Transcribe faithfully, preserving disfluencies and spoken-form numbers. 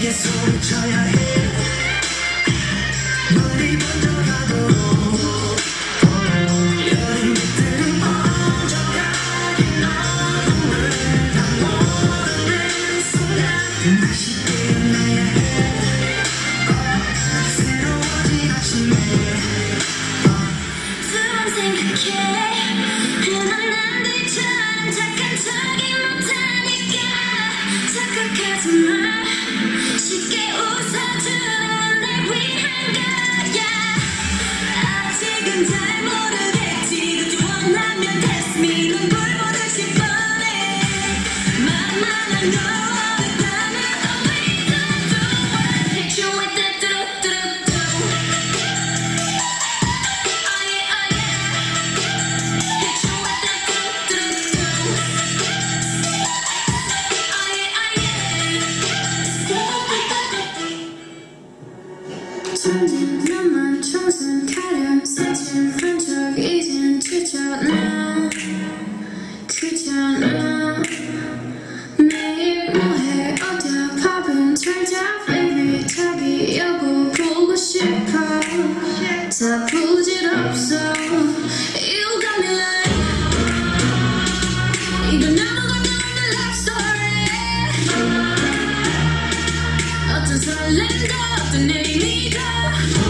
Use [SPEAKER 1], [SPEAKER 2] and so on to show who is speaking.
[SPEAKER 1] 내게 소리쳐야 해. 멀리 먼저 가도록 여린 빛들은 먼저 가긴 어둠을 다 모르는 순간 다시 깨어나야 해. 새로워진 아침에 두번 생각해. 흔한 남들처럼 착한 척이 못하니까 착각하지 마. 쉽게 웃어주는 건 날 위한 거야. 아직은 잘 모르겠지. 그저 원하면 test me. 눈물 보듯이 뻔해. 만만한 너 어렵다면 always do do what hit you with that do do do. Oh yeah oh yeah. Hit you with that do do do. Oh yeah oh yeah. 손님 너만 청순 가련 새침 한척 이젠 지쳤나 귀찮아. 매일 뭐해 어디야 밥은 잘자 baby. 자기 여고 보고 싶어. 다 부질없어. You got me like 이건 아무것도 없는 love story. 어떤 설렘도 어떤 의미도